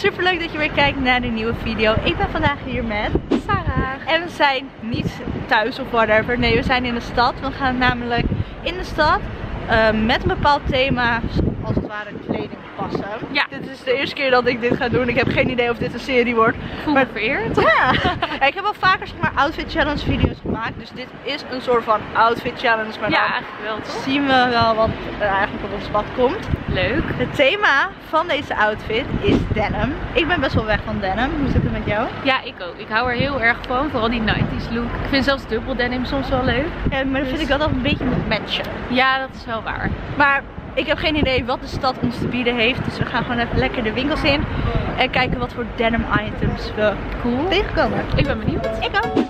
super leuk dat je weer kijkt naar de nieuwe video. Ik ben vandaag hier met Sarah. En we zijn niet thuis of whatever. Nee, we zijn in de stad. We gaan namelijk in de stad met een bepaald thema, als het ware, kleding passen. Ja. Dit is de eerste keer dat ik dit ga doen. Ik heb geen idee of dit een serie wordt. Voel me vereerd. Ja. Ik heb al vaker outfit challenge video's gemaakt. Dus dit is een soort van outfit challenge. Maar Ja, dan eigenlijk wel toch? zien we wel wat er eigenlijk op ons pad komt. Leuk. Het thema van deze outfit is denim. Ik ben best wel weg van denim. Hoe zit het met jou? Ja, ik ook. Ik hou er heel erg van. Vooral die 90s look. Ik vind zelfs dubbel denim soms wel leuk. Ja, maar dan vind ik dat een beetje moet matchen. Ja, dat is wel waar. Maar ik heb geen idee wat de stad ons te bieden heeft. Dus we gaan gewoon even lekker de winkels in. En kijken wat voor denim items we tegenkomen. Ik ben benieuwd. Ik ook.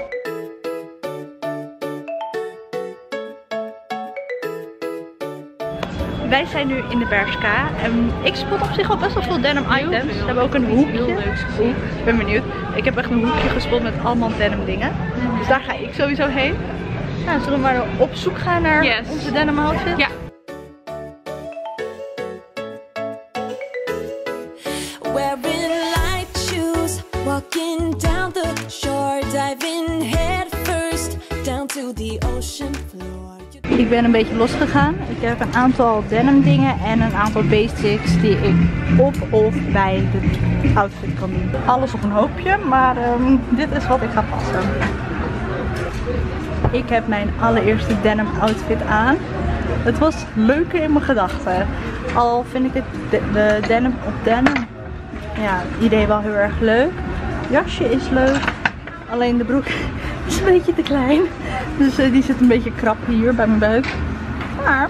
Wij zijn nu in de Bershka en ik spot op zich al best wel veel denim items. We hebben ook een hoekje. Heel leuks gezien. Ik ben benieuwd. Ik heb echt een hoekje gespot met allemaal denim dingen. Dus daar ga ik sowieso heen. Nou, zullen we maar op zoek gaan naar onze denim outfit? Ja. Wearing light shoes, walking down the shore, diving head first down to the ocean floor. Ik ben een beetje losgegaan. Ik heb een aantal denim dingen en een aantal basics die ik op of bij de outfit kan doen. Alles op een hoopje, maar dit is wat ik ga passen. Ik heb mijn allereerste denim outfit aan. Het was leuker in mijn gedachten. Al vind ik de denim op denim, ja, het idee wel heel erg leuk. Jasje is leuk, alleen de broek is een beetje te klein. Dus die zit een beetje krap hier bij mijn buik. Maar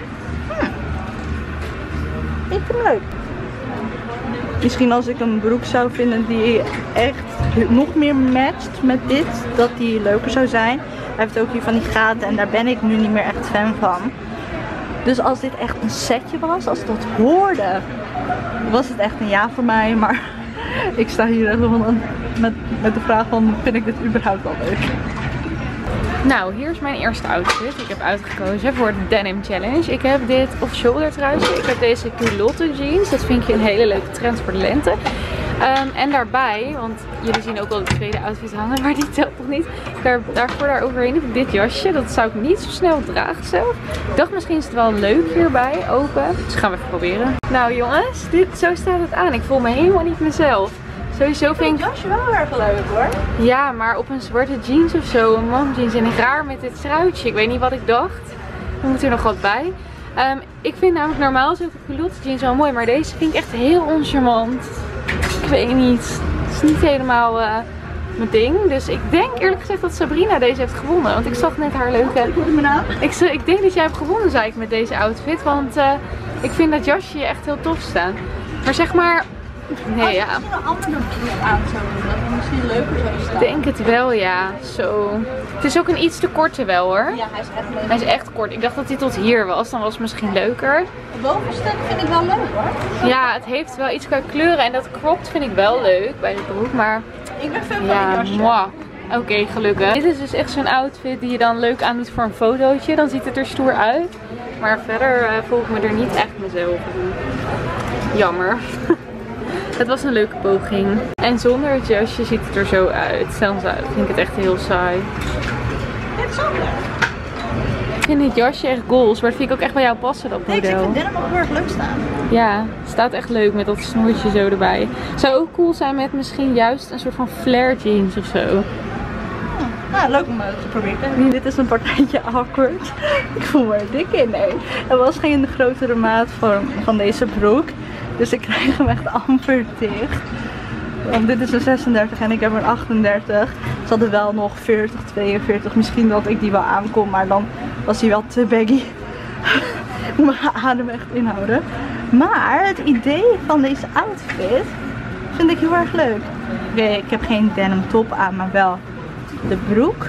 ik vind hem leuk. Misschien als ik een broek zou vinden die echt nog meer matcht met dit, dat die leuker zou zijn. Hij heeft ook hier van die gaten en daar ben ik nu niet meer echt fan van. Dus als dit echt een setje was, als dat hoorde, was het echt een ja voor mij. Maar ik sta hier gewoon met de vraag van, vind ik dit überhaupt wel leuk? Nou, hier is mijn eerste outfit. Ik heb uitgekozen voor de Denim Challenge. Ik heb dit off-shoulder truitje. Ik heb deze culotte jeans. Dat vind je een hele leuke trend voor de lente. En daarbij, want jullie zien ook al de tweede outfit hangen, maar die telt nog niet. Daaroverheen heb ik dit jasje. Dat zou ik niet zo snel dragen zelf. Ik dacht misschien is het wel leuk hierbij, open. Dus gaan we even proberen. Nou jongens, zo staat het aan. Ik voel me helemaal niet mezelf. Sowieso vind ik het jasje wel erg leuk hoor. Ja, maar op een zwarte jeans of zo, een momjeans en raar met dit truitje. Ik weet niet wat ik dacht. Er moet er nog wat bij. Ik vind namelijk normaal zulke culotte jeans wel mooi, maar deze vind ik echt heel oncharmant. Ik weet niet. Het is niet helemaal mijn ding. Dus ik denk eerlijk gezegd dat Sabrina deze heeft gewonnen. Want ik zag net haar leuke... Ik denk dat jij hebt gewonnen, zei ik, met deze outfit. Want ik vind dat jasje echt heel tof staan. Maar zeg maar... Nee, ja. Als je een andere broek aan zou doen, dat het misschien leuker zou staan. Ik denk het wel, ja. Zo. Het is ook een iets te korte wel hoor. Ja, hij is echt leuk. Hij is echt kort. Ik dacht dat hij tot hier was. Dan was het misschien leuker. Het bovenstuk vind ik wel leuk hoor. Ja, het heeft wel iets qua kleuren. En dat cropped vind ik wel leuk bij de broek. Maar ik ben fan van ja, het jasje. moi. Oké, gelukkig. Dit is dus echt zo'n outfit die je dan leuk aandoet voor een fotootje. Dan ziet het er stoer uit. Maar verder voel ik me er niet echt mezelf in. Jammer. Het was een leuke poging. En zonder het jasje ziet het er zo uit. Zelfs uit vind ik het echt heel saai. Dit is ook leuk. Ik vind dit jasje echt goals, maar dat vind ik ook echt bij jou passen, dat Nee, ik model. vind denim ook heel erg leuk staan. Ja, het staat echt leuk met dat snoertje zo erbij. Zou ook cool zijn met misschien juist een soort van flare jeans of zo. Nou, leuk om te proberen. Dit is een partijtje awkward. Ik voel me er dik in, nee. Er was geen grotere maat van deze broek. Dus ik krijg hem echt amper dicht. Want dit is een 36 en ik heb een 38. Ze hadden wel nog 40, 42. Misschien dat ik die wel aankom, maar dan was hij wel te baggy. Ik moet mijn adem echt inhouden. Maar het idee van deze outfit vind ik heel erg leuk. Oké, ik heb geen denim top aan, maar wel de broek.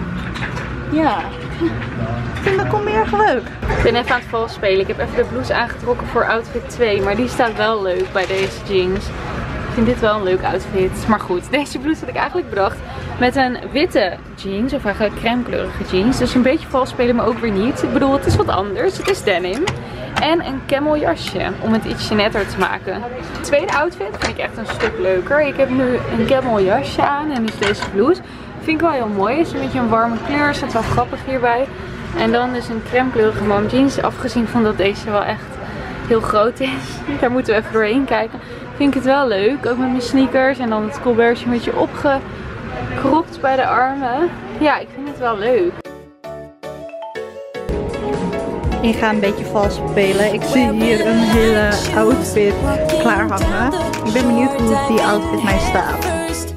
Ja, ik vind dat combi erg leuk. Ik ben even aan het vals spelen. Ik heb even de blouse aangetrokken voor outfit 2. Maar die staat wel leuk bij deze jeans. Ik vind dit wel een leuk outfit. Maar goed, deze blouse had ik eigenlijk bedacht met een witte jeans. Of eigenlijk crème kleurige jeans. Dus een beetje vals spelen, maar ook weer niet. Ik bedoel, het is wat anders. Het is denim. En een camel jasje om het ietsje netter te maken. De tweede outfit vind ik echt een stuk leuker. Ik heb nu een camel jasje aan en dus deze blouse. Vind ik wel heel mooi. Het is een beetje een warme kleur. Staat wel grappig hierbij. En dan dus een crème kleurige mom jeans. Afgezien van dat deze wel echt heel groot is. Daar moeten we even doorheen kijken. Vind ik het wel leuk. Ook met mijn sneakers. En dan het colbertje een beetje opgekropt bij de armen. Ja, ik vind het wel leuk. Ik ga een beetje vals spelen. Ik zie hier een hele outfit klaar hangen. Ik ben benieuwd hoe die outfit mij staat.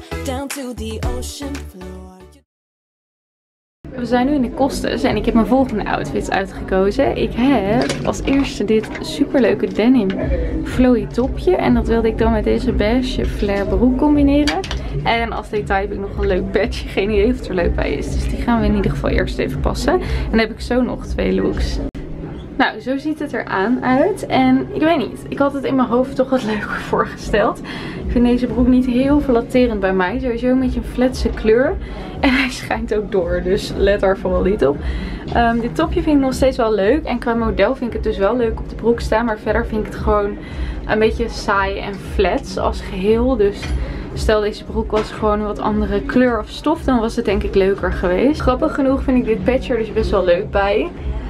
We zijn nu in de Kostes en ik heb mijn volgende outfits uitgekozen. Ik heb als eerste dit superleuke denim flowy topje. En dat wilde ik dan met deze beige flare broek combineren. En als detail heb ik nog een leuk badge. Geen idee of het er leuk bij is. Dus die gaan we in ieder geval eerst even passen. En dan heb ik zo nog 2 looks. Nou, zo ziet het eraan uit. En ik weet niet, ik had het in mijn hoofd toch wat leuker voorgesteld. Ik vind deze broek niet heel flatterend bij mij. Sowieso een beetje een flatse kleur. En hij schijnt ook door, dus let daar vooral niet op. Dit topje vind ik nog steeds wel leuk. En qua model vind ik het dus wel leuk op de broek staan. Maar verder vind ik het gewoon een beetje saai en flats als geheel. Dus stel deze broek was gewoon een wat andere kleur of stof, dan was het denk ik leuker geweest. Grappig genoeg vind ik dit patch er dus best wel leuk bij.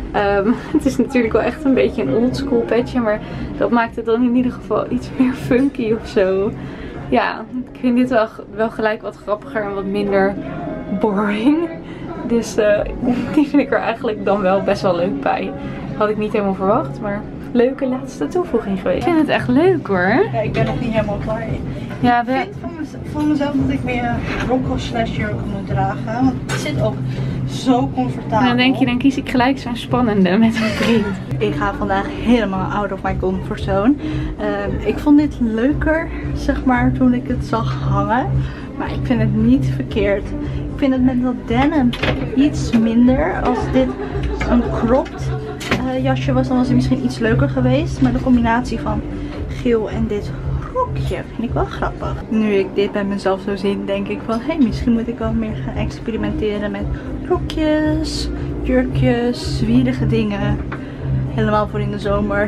Het is natuurlijk wel echt een beetje een oldschool petje, maar dat maakt het dan in ieder geval iets meer funky of zo. Ja, ik vind dit wel gelijk wat grappiger en wat minder boring. Dus die vind ik er eigenlijk dan wel best wel leuk bij. Had ik niet helemaal verwacht, maar leuke laatste toevoeging geweest. Ik vind het echt leuk hoor. Ja, ik ben nog niet helemaal klaar. Ja, ik vind van mezelf dat ik meer rok of slash jurk moet dragen. Want het zit ook zo comfortabel. En dan denk je, dan kies ik gelijk zo'n spannende met mijn vriend. Ik ga vandaag helemaal out of my comfort zone. Ik vond dit leuker, zeg maar, toen ik het zag hangen. Maar ik vind het niet verkeerd. Ik vind het met dat denim iets minder. Als dit een cropped jasje was, dan was het misschien iets leuker geweest. Maar de combinatie van geel en dit rokje vind ik wel grappig. Nu ik dit bij mezelf zo zie, denk ik van, hé, misschien moet ik wel meer gaan experimenteren met rokjes, jurkjes, zwierige dingen. Helemaal voor in de zomer.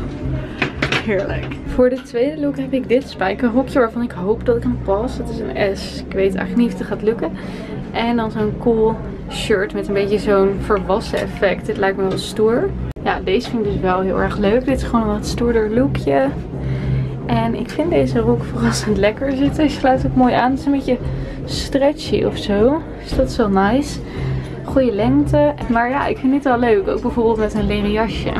Heerlijk. Voor de tweede look heb ik dit spijkerrokje waarvan ik hoop dat ik hem pas. Het is een S. Ik weet eigenlijk niet of het gaat lukken. En dan zo'n cool shirt met een beetje zo'n verwassen effect. Dit lijkt me wel stoer. Ja, deze vind ik dus wel heel erg leuk. Dit is gewoon een wat stoerder lookje. En ik vind deze rok verrassend lekker zitten. Hij sluit ook mooi aan. Het is een beetje stretchy of zo. Dus dat is wel nice. Goede lengte. Maar ja, ik vind dit wel leuk. Ook bijvoorbeeld met een leren jasje.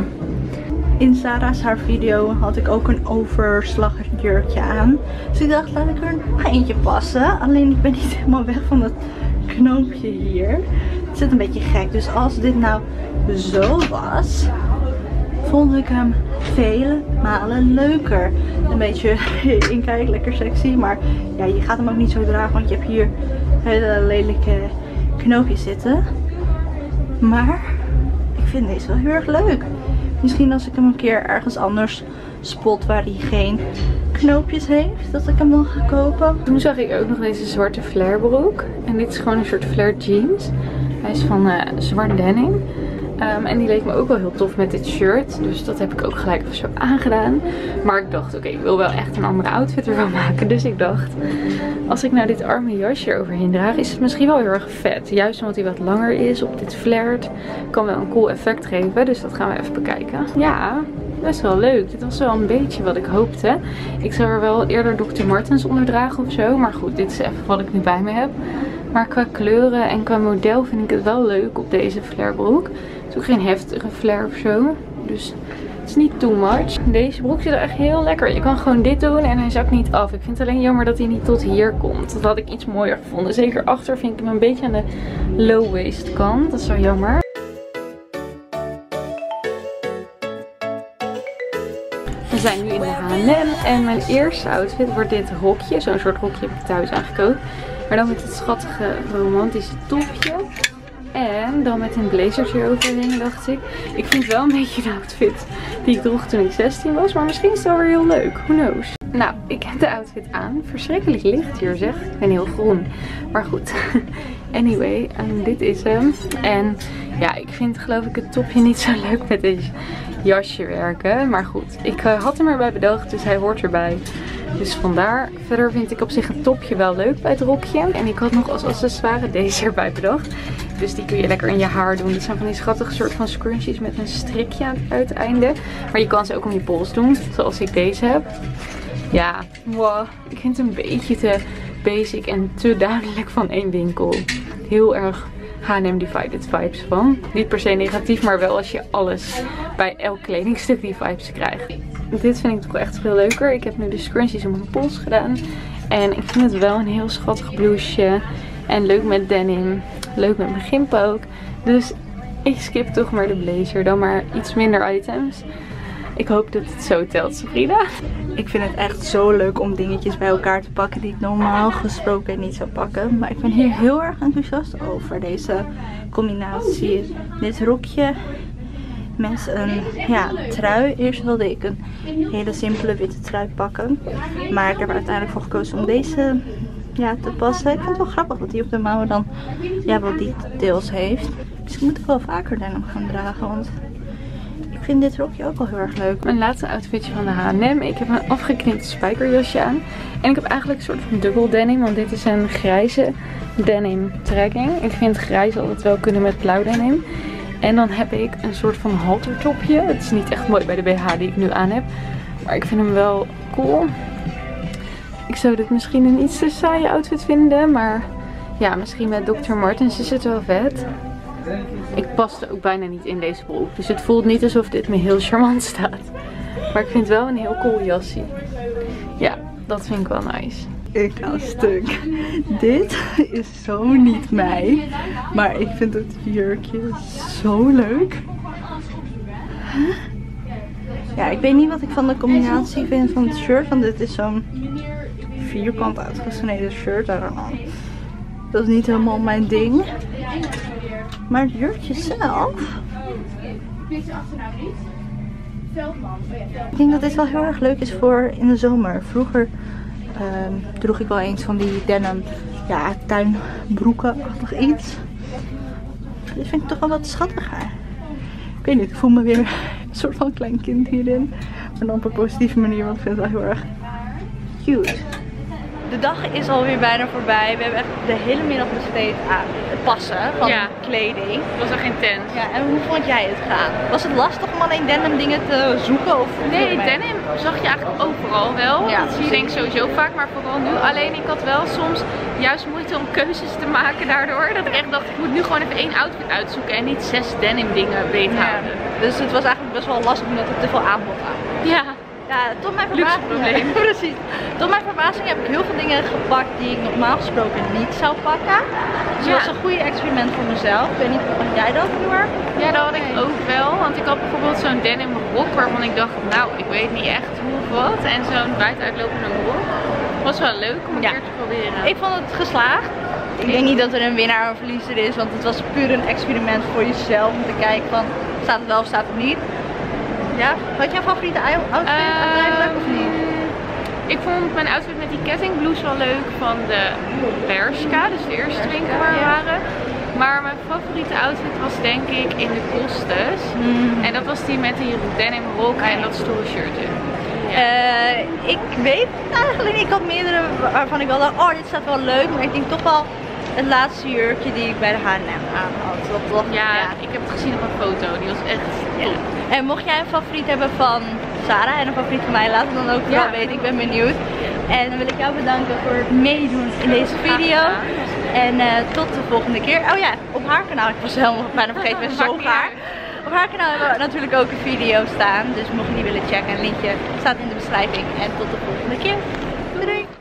In Sarah's haar video had ik ook een overslagjurkje aan. Dus ik dacht, laat ik er nog eentje passen. Alleen ik ben niet helemaal weg van dat knoopje hier. Het zit een beetje gek. Dus als dit nou zo was, vond ik hem vele malen leuker. Een beetje inkijk, lekker sexy. Maar ja, je gaat hem ook niet zo dragen, want je hebt hier hele lelijke knoopjes zitten. Maar ik vind deze wel heel erg leuk. Misschien als ik hem een keer ergens anders spot waar hij geen knoopjes heeft, dat ik hem dan ga kopen. Toen zag ik ook nog deze zwarte flare broek. En dit is gewoon een soort flare jeans. Hij is van zwart denim. En die leek me ook wel heel tof met dit shirt. Dus dat heb ik ook gelijk even zo aangedaan. Maar ik dacht, oké, ik wil wel echt een andere outfit ervan maken. Dus ik dacht, als ik nou dit arme jasje eroverheen draag, is het misschien wel heel erg vet. Juist omdat hij wat langer is op dit flared. Kan wel een cool effect geven. Dus dat gaan we even bekijken. Ja, best wel leuk. Dit was wel een beetje wat ik hoopte. Ik zou er wel eerder Dr. Martens onder dragen of zo. Maar goed, dit is even wat ik nu bij me heb. Maar qua kleuren en qua model vind ik het wel leuk op deze flare broek. Het is ook geen heftige flare of zo. Dus het is niet too much. Deze broek zit er echt heel lekker. Je kan gewoon dit doen en hij zakt niet af. Ik vind het alleen jammer dat hij niet tot hier komt. Dat had ik iets mooier gevonden. Zeker achter vind ik hem een beetje aan de low waist kant. Dat is wel jammer. We zijn nu in de H&M en mijn eerste outfit wordt dit rokje. Zo'n soort rokje heb ik thuis aangekoopt. Maar dan met het schattige romantische topje. En dan met een blazertje overheen, dacht ik. Ik vind het wel een beetje een outfit die ik droeg toen ik 16 was. Maar misschien is het wel weer heel leuk. Who knows? Nou, ik heb de outfit aan. Verschrikkelijk licht hier zeg. Ik ben heel groen. Maar goed. Anyway, dit is hem. En ja, ik vind geloof ik het topje niet zo leuk met deze jasje werken. Maar goed, ik had hem erbij bedacht, dus hij hoort erbij. Dus vandaar. Verder vind ik op zich het topje wel leuk bij het rokje. En ik had nog als accessoire deze erbij bedacht. Dus die kun je lekker in je haar doen. Dit zijn van die schattige soort van scrunchies met een strikje aan het uiteinde. Maar je kan ze ook om je pols doen, zoals ik deze heb. Ja, wow. Ik vind het een beetje te basic en te duidelijk van één winkel. Heel erg H&M Divided vibes van. Niet per se negatief, maar wel als je alles bij elk kledingstuk die vibes krijgt. Dit vind ik toch echt veel leuker. Ik heb nu de scrunchies om mijn pols gedaan. En ik vind het wel een heel schattig blouseje. En leuk met denim. Leuk met mijn gimp ook. Dus ik skip toch maar de blazer. Dan maar iets minder items. Ik hoop dat het zo telt, Sabrina. Ik vind het echt zo leuk om dingetjes bij elkaar te pakken die ik normaal gesproken niet zou pakken. Maar ik ben hier heel erg enthousiast over deze combinatie. Dit rokje met een trui. Eerst wilde ik een hele simpele witte trui pakken. Maar ik heb er uiteindelijk voor gekozen om deze te passen. Ik vind het wel grappig dat hij op de mouwen dan wat details heeft. Dus ik moet ook wel vaker denim gaan dragen. Want ik vind dit rokje ook wel heel erg leuk. Mijn laatste outfitje van de H&M. Ik heb een afgeknipt spijkerjasje aan. En ik heb eigenlijk een soort van dubbel denim. Want dit is een grijze denim trekking. Ik vind grijs altijd wel kunnen met blauw denim. En dan heb ik een soort van haltertopje. Het is niet echt mooi bij de BH die ik nu aan heb. Maar ik vind hem wel cool. Ik zou dit misschien een iets te saaie outfit vinden. Maar ja, misschien met Dr. Martens is het wel vet. Ik paste ook bijna niet in deze broek. Dus het voelt niet alsof dit me heel charmant staat. Maar ik vind het wel een heel cool jasje. Ja, dat vind ik wel nice. Ik ga stuk. Dit is zo niet mij. Maar ik vind het jurkje zo leuk. Ja, ik weet niet wat ik van de combinatie vind van het shirt. Want dit is zo'n vierkant uitgesneden shirt. I don't know. Dat is niet helemaal mijn ding. Maar het jurkje zelf. Ik denk dat dit wel heel erg leuk is voor in de zomer. Vroeger droeg ik wel eens van die denim tuinbroeken-achtig iets. Dit vind ik toch wel wat schattiger. Ik weet niet, ik voel me weer een soort van klein kind hierin. Maar dan op een positieve manier, want ik vind het wel heel erg cute. De dag is alweer bijna voorbij. We hebben echt de hele middag besteed aan het passen van kleding. Het was nog intens. Ja, en hoe vond jij het gaan? Was het lastig om alleen denim dingen te zoeken? Of nee, denim zag je eigenlijk overal wel. Ja, dat zie je denk ik sowieso vaak, maar vooral nu. Alleen ik had wel soms juist moeite om keuzes te maken daardoor. Dat ik echt dacht, ik moet nu gewoon even één outfit uitzoeken en niet 6 denim dingen beethouden. Dus het was eigenlijk best wel lastig omdat er te veel aanbod aan. Ja. Ja, tot mijn verbazing. Precies. Tot mijn verbazing heb ik heel veel dingen gepakt die ik normaal gesproken niet zou pakken. Dus het was een goede experiment voor mezelf. Ik weet niet, had jij dat heel erg? Ja, dat had ik ook wel. Want ik had bijvoorbeeld zo'n denim rok waarvan ik dacht, nou, ik weet niet echt hoe of wat. En zo'n buitenuitlopende rok. Was wel leuk om een keer te proberen. Ik vond het geslaagd. Ik denk niet dat er een winnaar of verliezer is, want het was puur een experiment voor jezelf. Om te kijken van, staat het wel of staat het niet. Ja, had jij een favoriete outfit uiteindelijk of niet? Ik vond mijn outfit met die kettingblouse wel leuk van de Bershka, dus de eerste winkel waar we waren. Maar mijn favoriete outfit was denk ik in de Kostes. En dat was die met die denim rok en dat stoere shirtje. Ik weet het eigenlijk niet. Ik had meerdere waarvan ik wel dacht, oh dit staat wel leuk. Maar ik denk toch wel het laatste jurkje die ik bij de H&M aan had. Ik heb het gezien op een foto. Die was echt top. En mocht jij een favoriet hebben van Sarah en een favoriet van mij, laat het dan ook wel weten. Ik ben benieuwd. En dan wil ik jou bedanken voor het meedoen in deze video. En tot de volgende keer. Oh ja, op haar kanaal. Ik was helemaal bijna vergeten met zo haar. Op haar kanaal hebben we natuurlijk ook een video staan. Dus mocht je die willen checken, een linkje staat in de beschrijving. En tot de volgende keer. Doei doei!